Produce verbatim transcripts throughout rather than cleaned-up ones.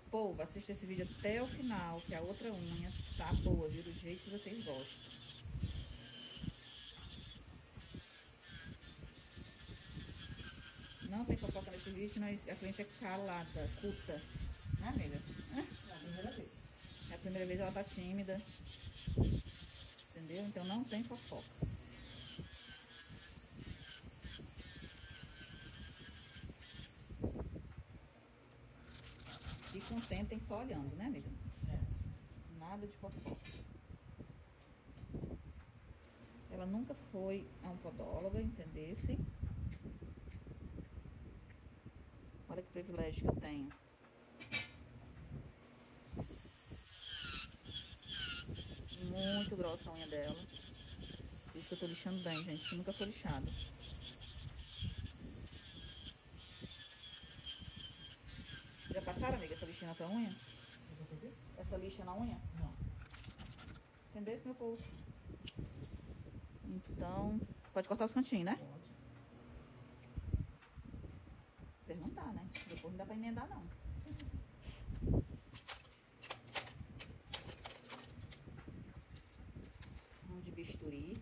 Povo, assista esse vídeo até o final, que a outra unha tá boa, viu? Do jeito que vocês gostam. Não tem fofoca nesse vídeo, mas a cliente é calada, culta. Né, amiga? É a primeira vez. É a primeira vez, ela tá tímida. Entendeu? Então não tem fofoca. Se contentem só olhando, né, amiga? É. Nada de fofoca. Ela nunca foi a um podóloga, entendesse? Olha que privilégio que eu tenho. Muito grossa a unha dela. Por isso que eu tô lixando bem, gente. Nunca foi lixado. Já passaram, amiga, essa lixinha na tua unha? Essa lixa na unha? Não. Entendesse, meu povo? Então, pode cortar os cantinhos, né? Pode. Perguntar, né? Depois não dá pra emendar, não. Vamos de bisturi.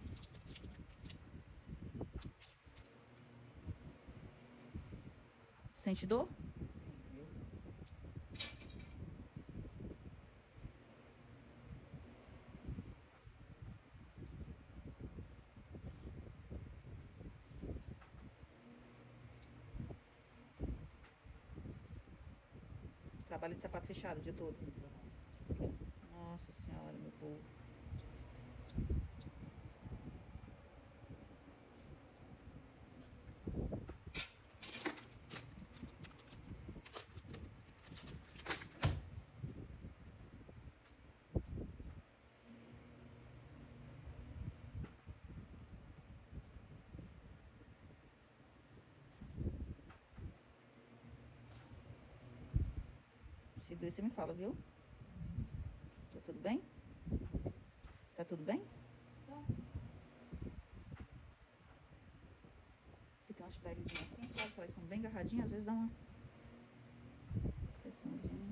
Sente dor? Sim, eu sim. Trabalho de sapato fechado o dia todo. Sim, trabalho. Nossa senhora, meu povo. Se doer, você me fala, viu? Tá tudo bem? Tá tudo bem? Tá. Aqui tem umas pelezinhas assim, sabe? Que elas são bem agarradinhas, às vezes dá uma pressãozinha.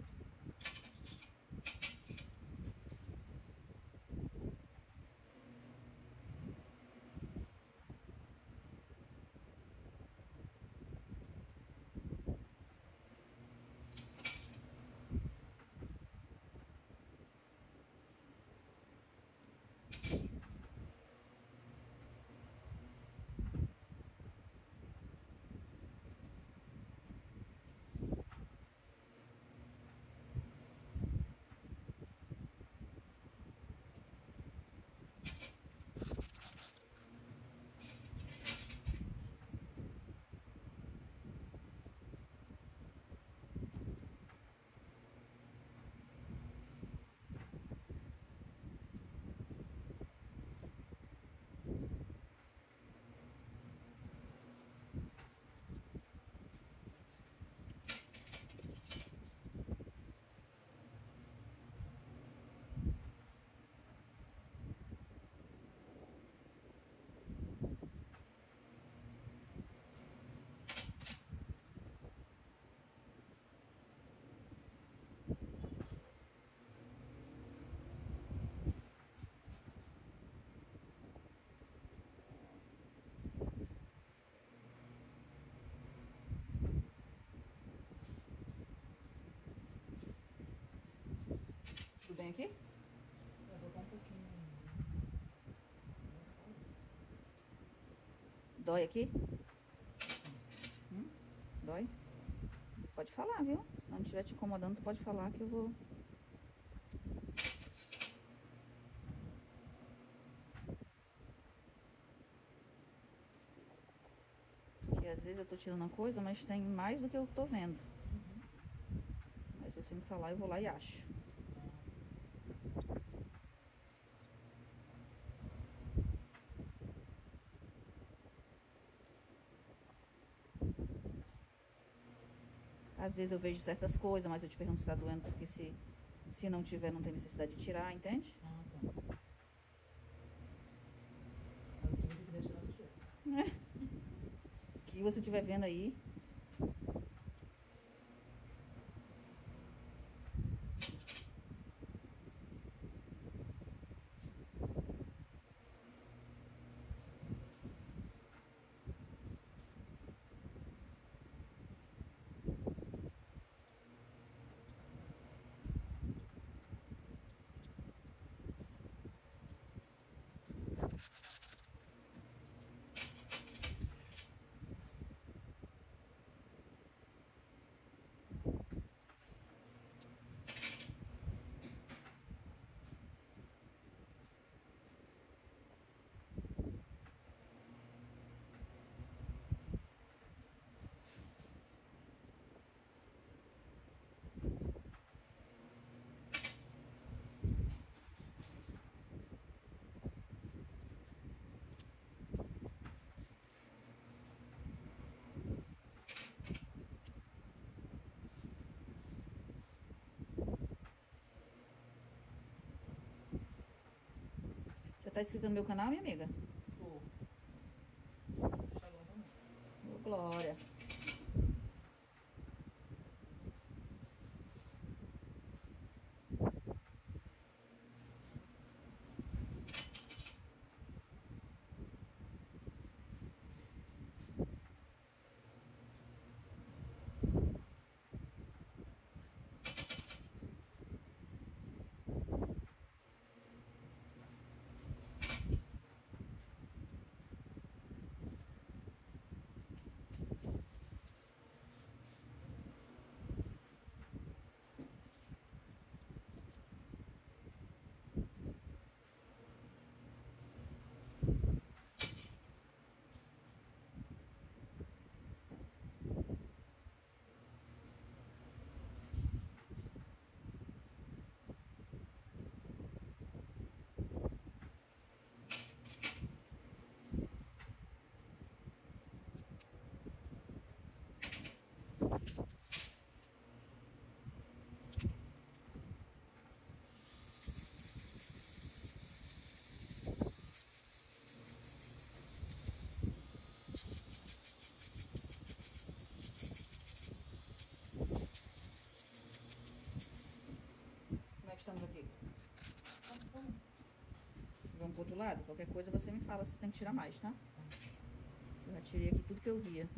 Tudo bem aqui? Vai voltar um pouquinho. Dói aqui? Hum? Dói? Pode falar, viu? Se não estiver te incomodando, tu pode falar que eu vou... Porque às vezes eu tô tirando uma coisa, mas tem mais do que eu tô vendo. Uhum. Mas se você me falar, eu vou lá e acho. Às vezes eu vejo certas coisas, mas eu te pergunto se tá doendo, porque se, se não tiver, não tem necessidade de tirar, entende? Ah, tá. Mas o que você quiser tirar, eu tiro. O que você estiver vendo aí. tá inscrita no meu canal, minha amiga? Tô. Instagram também. Ô, Glória. Como é que estamos aqui? Vamos pro outro lado? Qualquer coisa você me fala se tem que tirar mais, tá? Eu já tirei aqui tudo que eu via.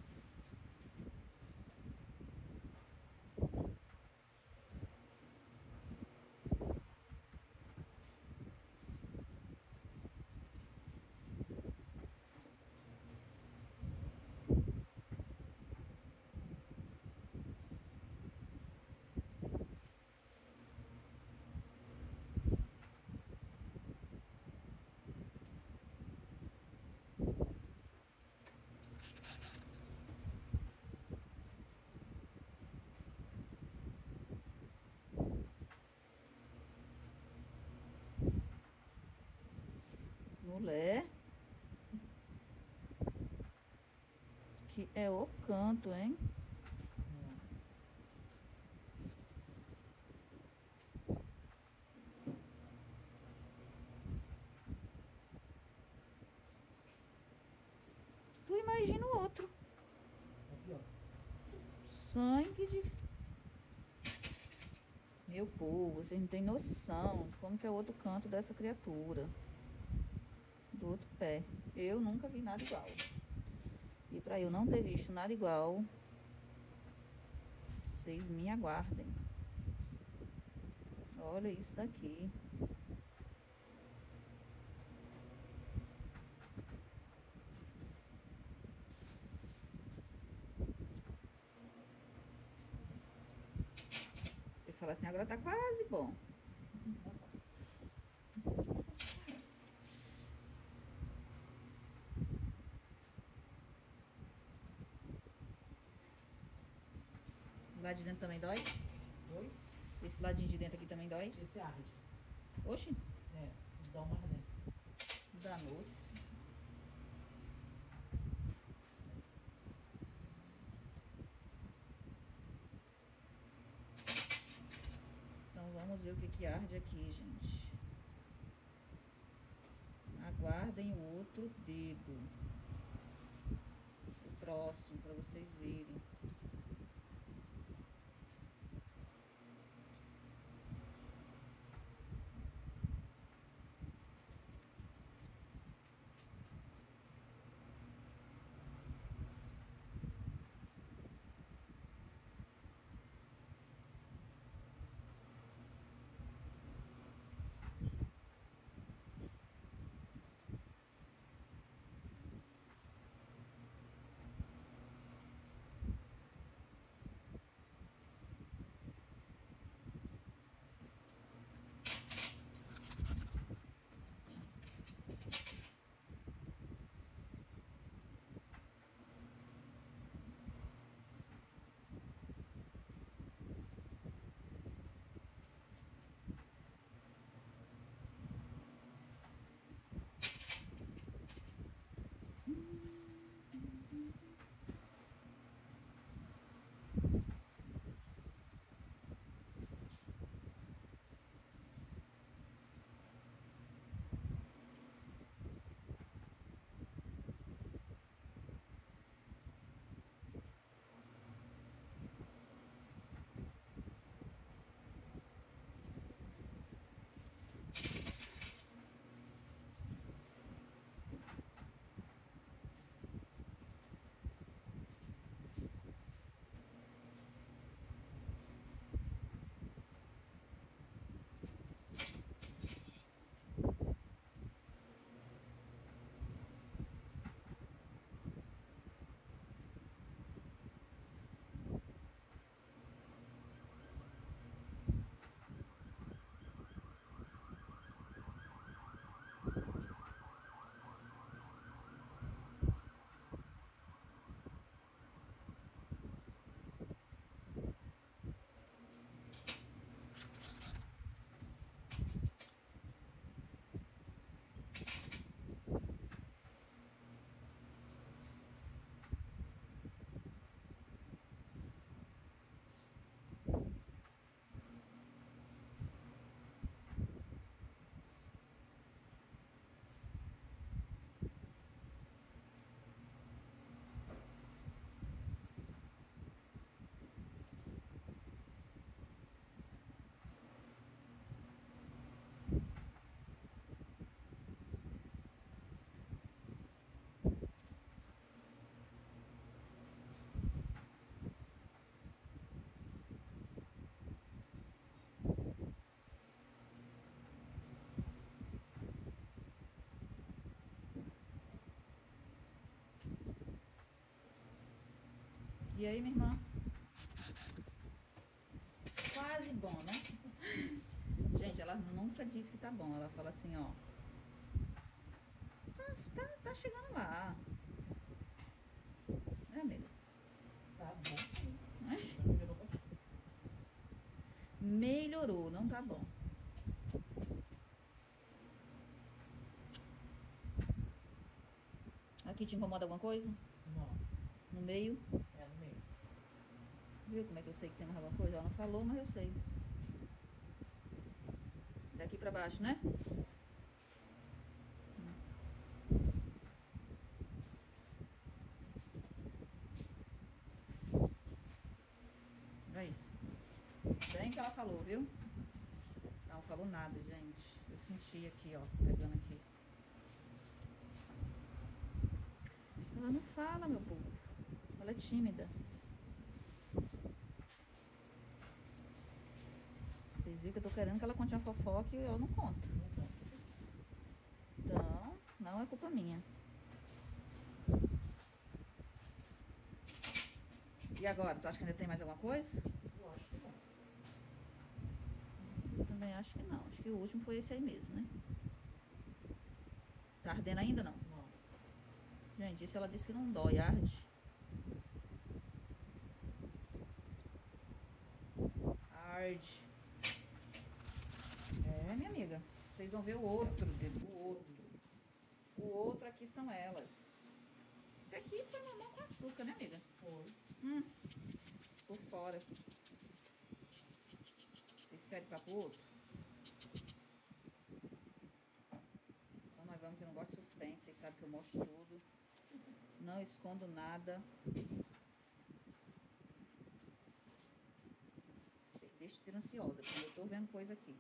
Mulher. Que é o canto, hein? Tu imagina o outro. Aqui, ó. Sangue de... Meu povo, vocês não têm noção de como que é o outro canto dessa criatura. Do outro pé. Eu nunca vi nada igual. E pra eu não ter visto nada igual, vocês me aguardem. Olha isso daqui. Você fala assim, agora tá quase bom. Lá de dentro também dói? Oi? Esse ladinho de dentro aqui também dói? Esse arde. Oxi, É, dá uma ardente. danou-se. Então vamos ver o que que arde aqui, gente. Aguardem o outro dedo. O próximo, pra vocês verem. E aí, minha irmã? Quase bom, né? Gente, ela nunca diz que tá bom. Ela fala assim, ó. Tá, tá, tá chegando lá. Né, amiga? Tá bom. Né? Já melhorou bastante. Melhorou, não tá bom. Aqui te incomoda alguma coisa? Não, No meio? é no meio. Viu como é que eu sei que tem mais alguma coisa? Ela não falou, mas eu sei. Daqui pra baixo, né? É isso. Bem que ela falou, viu? Ela não falou nada, gente. Eu senti aqui, ó, pegando aqui. Ela não fala, meu povo. Ela é tímida. Vocês viram que eu tô querendo que ela conte a fofoca e ela não conta. Então, Então, não é culpa minha. E agora, tu acha que ainda tem mais alguma coisa? eu acho que não. Eu também acho que não. Acho que o último foi esse aí mesmo, né? Tá ardendo ainda não? Não. Gente, isso ela disse que não dói, arde. Arde. É, minha amiga. Vocês vão ver o outro dedo, o outro. O outro aqui são elas. Esse aqui foi mamão com açúcar, né, amiga? Foi. Hum, por fora. Vocês querem ficar pro outro? Então nós vamos, que eu não gosto de suspense. Vocês sabem que eu mostro tudo. Não escondo nada. Deixa de ser ansiosa, porque eu tô vendo coisa aqui.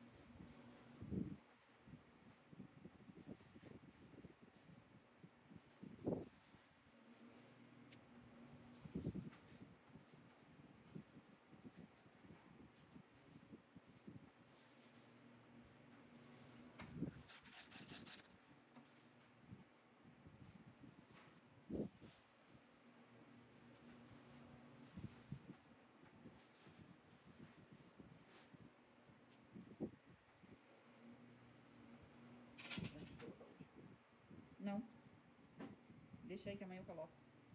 Não. Deixa aí que amanhã eu coloco.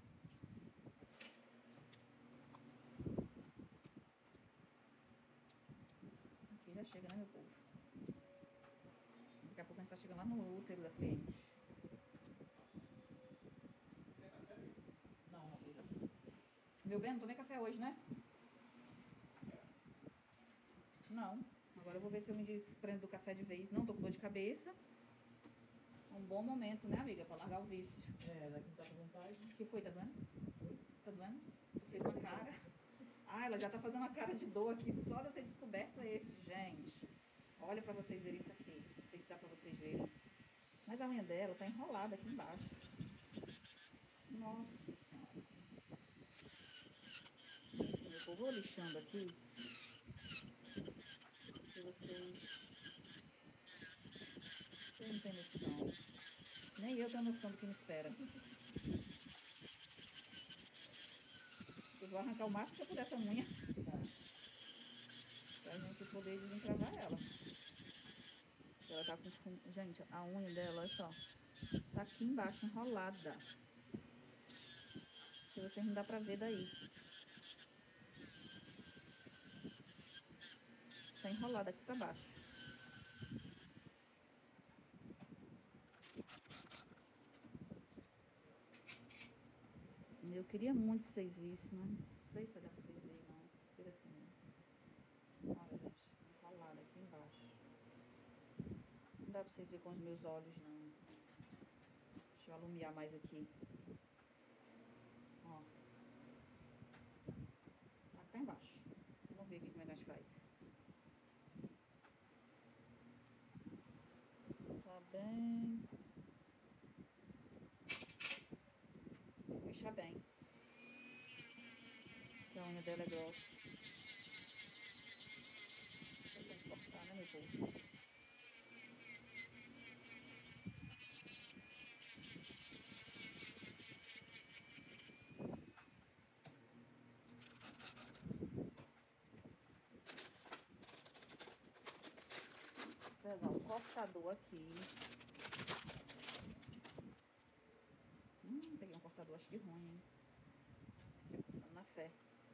Aqui já chega, né, meu povo? Daqui a pouco a gente tá chegando lá no útero da cliente. Não, não, já. Meu bem, não tomei café hoje, né? Não. Agora eu vou ver se eu me desprendo do café de vez. Não tô com dor de cabeça. Um bom momento, né, amiga? Pra largar o vício. É, daqui não tá com vontade. O que foi? Tá doendo? Oi? Tá doendo? Tu fez uma cara. Ah, ela já tá fazendo uma cara de dor aqui só de eu ter descoberto esse, gente. Olha pra vocês verem isso aqui. Não sei se dá pra vocês verem. Mas a unha dela tá enrolada aqui embaixo. Nossa Senhora. Enfim, eu vou lixando aqui. Se vocês... Vocês não têm noção. Nem eu tenho noção do que me espera. Eu vou arrancar o máximo que eu puder essa unha. Tá. Pra gente poder desencravar ela. Ela tá com, com... Gente, a unha dela, olha só. Tá aqui embaixo, enrolada. Se vocês não dá pra ver daí. Tá enrolada aqui pra baixo. Eu queria muito que vocês vissem, mas não sei se vai dar pra vocês verem, não. Vira assim, né? Olha, gente, enrolada aqui embaixo. Não dá pra vocês verem com os meus olhos, não. Deixa eu alumiar mais aqui. Ó. Aqui tá embaixo. Vamos ver aqui como é que a gente faz. Tá bem. Vou fechar bem. Que a unha dela é grossa. Tem que cortar, né, meu povo? levar o cortador aqui. Hum, peguei um cortador, acho que ruim, hein? Vamos na fé.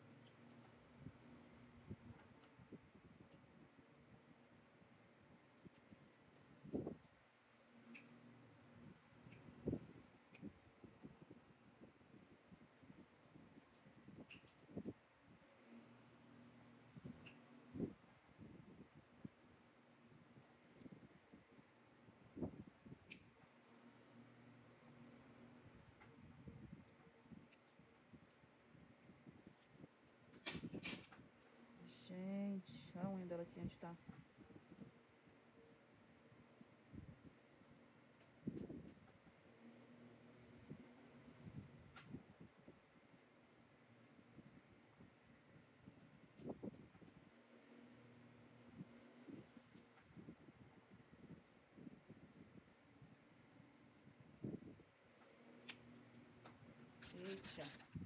Gente, a unha dela aqui onde tá. Eita.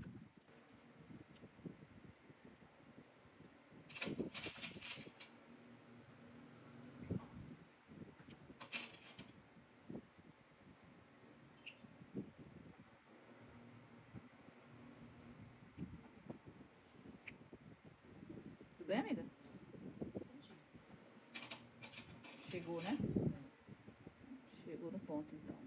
Tudo bem, amiga? Senti. Chegou, né? É. Chegou no ponto, então.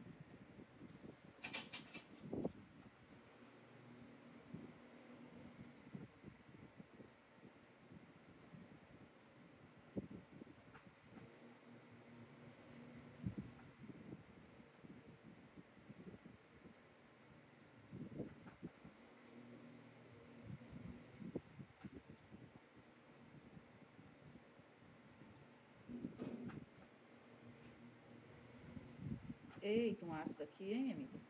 Eita, um ácido aqui, hein, amiga?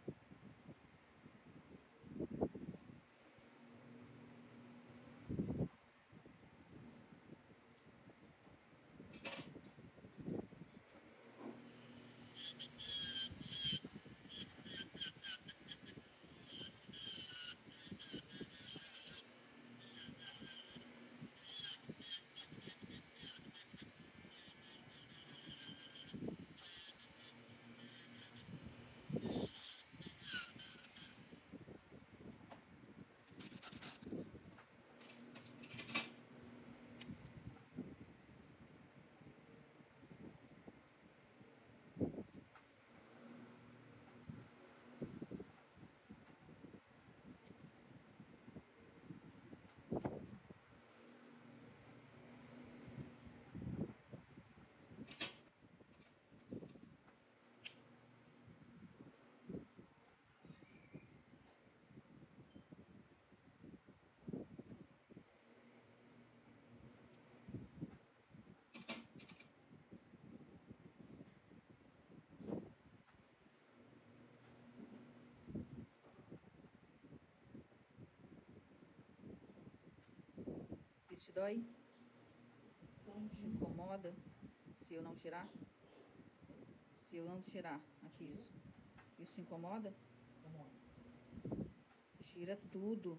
Isso te dói? Te incomoda? Se eu não tirar? Se eu não tirar aqui isso. Isso te incomoda? Incomoda. Tira tudo.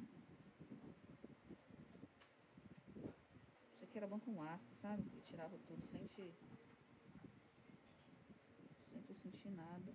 Isso aqui era bom com ácido, sabe? Eu tirava tudo sem te... sem tu sentir nada.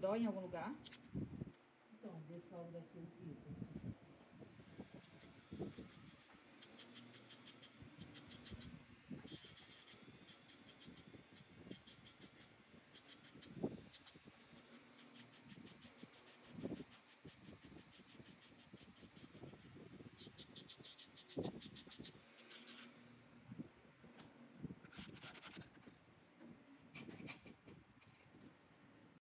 Dói em algum lugar? Então, desse lado daqui, isso, assim.